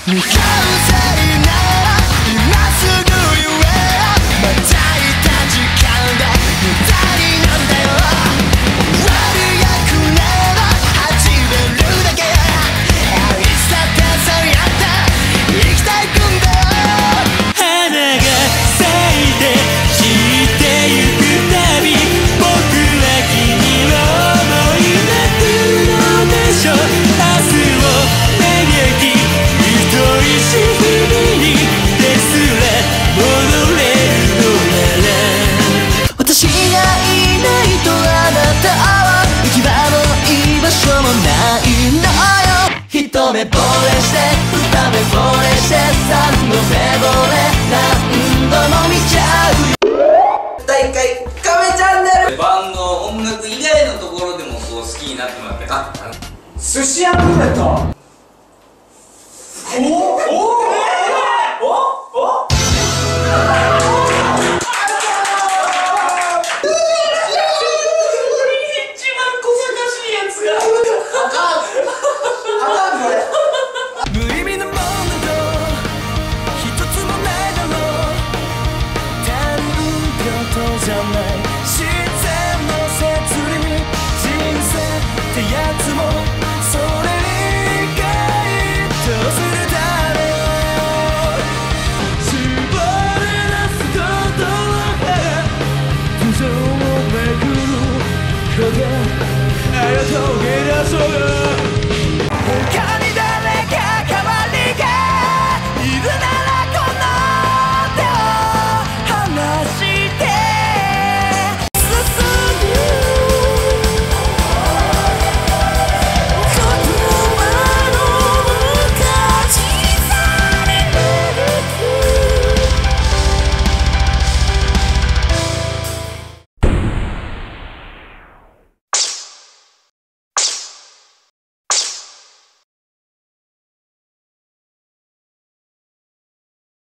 向かうぜなら今すぐ言えまたいた時間で無駄になんだよ悪くなら始めるだけ愛さってそうやって生きていくんだよ花が咲いて散ってゆくたび僕は君を思い泣くのでしょ明日を嘆き愛しい日々にですら戻れるのなら私がいないとあなたは行き場も居場所もないのよ一目惚れして二目惚れして三度目惚れ何度も見ちゃうよ第1回カメチャンネルバンド音楽以外のところでもこう好きになってもらって寿司屋ルーレットおお